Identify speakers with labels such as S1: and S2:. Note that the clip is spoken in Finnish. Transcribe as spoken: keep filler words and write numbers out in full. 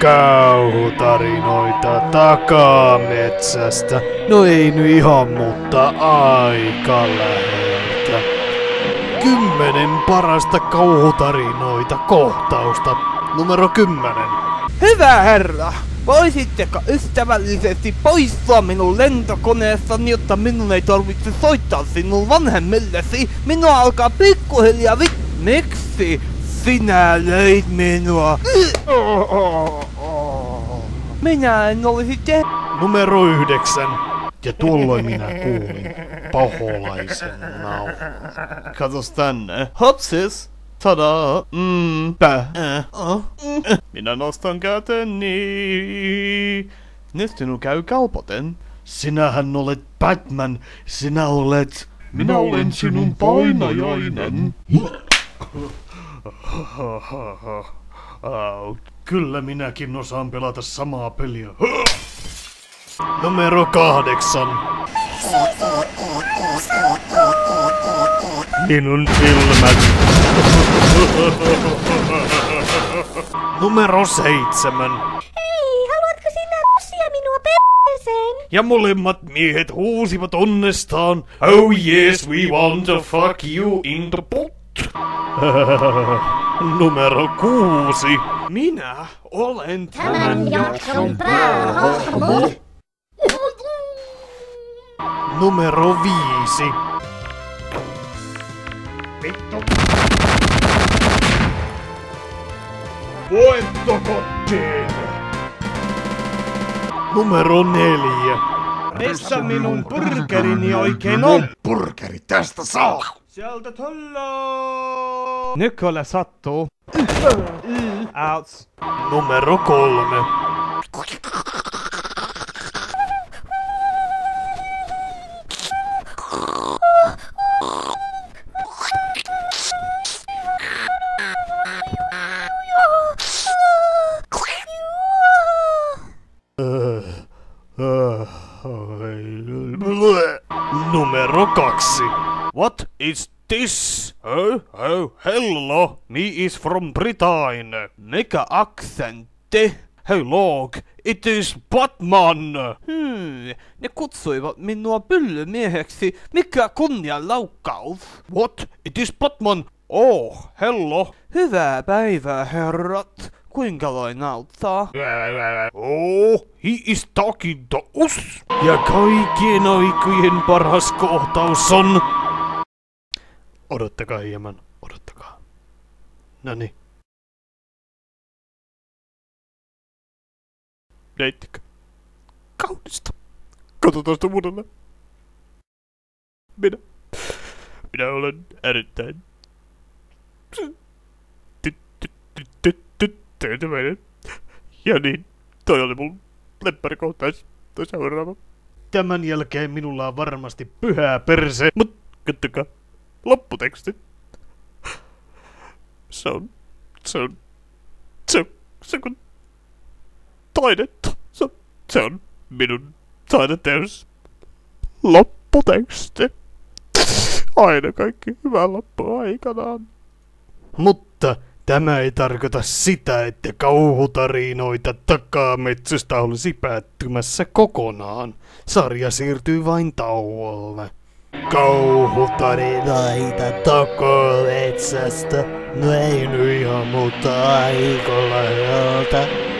S1: Kauhutarinoita takametsästä. No ei nyt ihan, mutta aika läheltä. Kymmenen parasta kauhutarinoita kohtausta. Numero kymmenen.
S2: Hyvä herra, voisitteko ystävällisesti poistua minun lentokoneestani, jotta minun ei tarvitse soittaa sinun vanhemmillesi? Minua alkaa pikkuhiljaa vi... Miksi sinä löit minua? Minä en olisi te...
S1: Numero yhdeksän. Ja tuolloin minä kuulin paholaisen nauhan. Katos tänne. Hopsis. Tadaa. Mm. Pä. Äh. Uh. Mm. Minä nostan käteni. Nyt sinun käy kalpoten. Sinähän olet Batman. Sinä olet...
S3: Minä olen sinun painajainen.
S1: Kyllä minäkin osaan pelata samaa peliä. Numero kahdeksan. Minun silmät. Numero seitsemän.
S4: Hei, haluatko sinä russia minua perseeseen?
S1: Ja molemmat miehet huusivat onnestaan. Oh yes, we want to fuck you in the pot. Numero kuusi. Minä olen
S4: Tämän jakson päähahmo.
S1: Numero viisi.
S3: Vittu. Voitto kotiin.
S1: Numero neljä.
S2: Missä minun burgerini oikein on?
S3: Burgeri tästä saa.
S2: Sieltä tullaan! Nykölle sattuu. Outs.
S1: Numero kolme. Numero kaksi. What is this? Oh, oh, hello. Me is from Britain.
S2: Mikä aksentti?
S1: Hey log, it is Batman.
S2: Hmm, ne kutsuivat minua pyllymieheksi. Mikä kunnianlaukkaus?
S1: What? It is Batman. Oh, hello.
S2: Hyvää päivää, herrat. Kuinka voin auttaa?
S1: Oh, he is talking to us. Ja kaikkien aikojen paras kohtaus on... Odottakaa hieman, odottakaa. Noniin. Näittekö? Kaunista. Katsotaan sitä uudelleen. Minä... Minä olen erittäin... tyytyväinen. Ja niin, toi oli mun lemppärikohtaus. Toi seuraava. Tämän jälkeen minulla on varmasti pyhää perse. Mut kattokaa. Lopputeksti. Se on... Se on... Se on... Se on... Taidetta. Se, se on minun taideteos. Lopputeksti. Aina kaikki hyvä loppu aikanaan. Mutta tämä ei tarkoita sitä, että kauhutarinoita takametsästä olisi päättymässä kokonaan. Sarja siirtyy vain tauolle. Kauhutarinoita takametsästä. No ei nyt ihan, mutta aika läheltä.